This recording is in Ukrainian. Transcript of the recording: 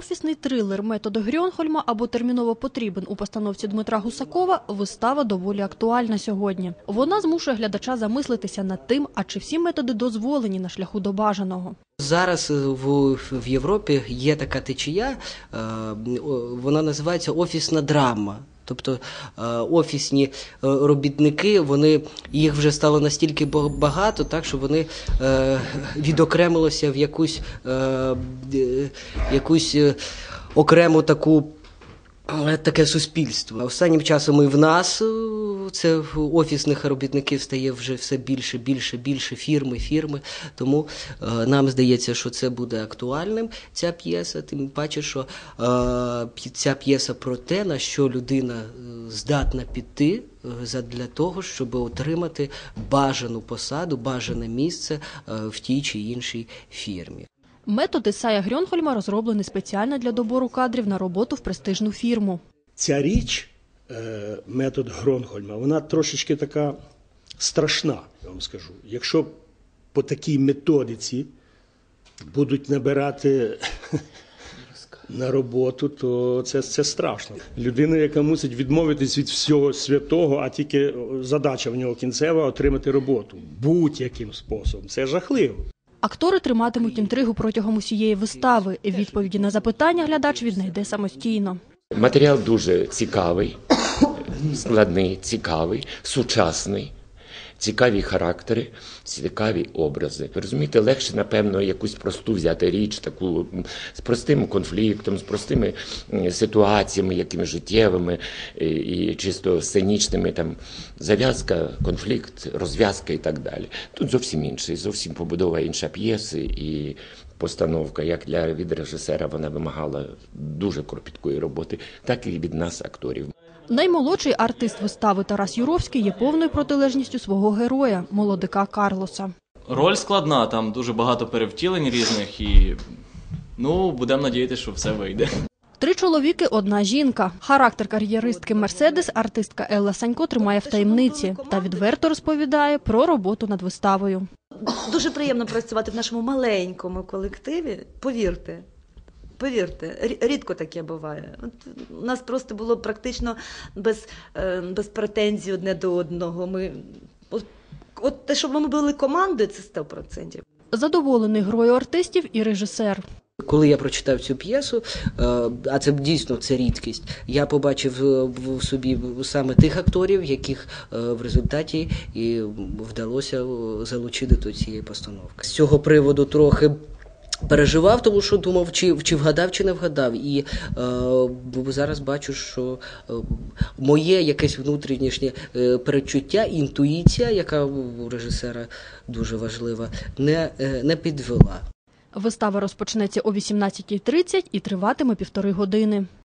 офісний трилер «Метод Грьонхольма» або терміново потрібен у постановці Дмитра Гусакова, вистава доволі актуальна сьогодні. Вона змушує глядача замислитися над тим, а чи всі методи дозволені на шляху до бажаного. Зараз в Європі є така течія, вона називається офісна драма. Тобто офісні робітники, їх вже стало настільки багато, так, що вони відокремилися в якусь окрему таке суспільство. Останнім часом і в нас це офісних робітників стає вже все більше фірми. Тому нам здається, що це буде актуальним, ця п'єса. Тим паче, що ця п'єса про те, на що людина здатна піти для того, щоб отримати бажану посаду, бажане місце в тій чи іншій фірмі. Метод Ісая Грьонхольма розроблений спеціально для добору кадрів на роботу в престижну фірму. Ця річ, метод Грьонхольма, вона трошечки така страшна, я вам скажу. Якщо по такій методиці будуть набирати на роботу, то це страшно. Людина, яка мусить відмовитись від всього святого, а тільки задача в нього кінцева – отримати роботу. Будь-яким способом. Це жахливо. Актори триматимуть інтригу протягом усієї вистави. Відповіді на запитання глядач віднайде самостійно. Матеріал дуже цікавий, складний, цікавий, сучасний. Цікаві характери, цікаві образи. Ви розумієте, легше, напевно, якусь просту взяти річ, таку з простим конфліктом, з простими ситуаціями, якими життєвими і чисто сценічними, там, зав'язка, конфлікт, розв'язка і так далі. Тут зовсім інший, зовсім побудова інша п'єси і постановка, як від режисера вона вимагала дуже кропіткої роботи, так і від нас, акторів. Наймолодший артист вистави Тарас Юровський є повною протилежністю свого героя – молодика Карлоса. Роль складна, там дуже багато перевтілень різних і, будемо надіятися, що все вийде. 3 чоловіки, 1 жінка. Характер кар'єристки Мерседес артистка Елла Санько тримає в таємниці та відверто розповідає про роботу над виставою. Дуже приємно працювати в нашому маленькому колективі, повірте. Повірте, рідко таке буває. У нас просто було практично без претензій одне до одного. От те, щоб ми були командою, це 100%. Задоволений грою артистів і режисер. Коли я прочитав цю п'єсу, а це дійсно рідкість, я побачив в собі саме тих акторів, яких в результаті і вдалося залучити до цієї постановки. З цього приводу трохи переживав, тому що думав, чи вгадав, чи не вгадав. І зараз бачу, що моє якесь внутрішнє передчуття, інтуїція, яка у режисера дуже важлива, не підвела. Вистава розпочнеться о 18:30 і триватиме 1,5 години.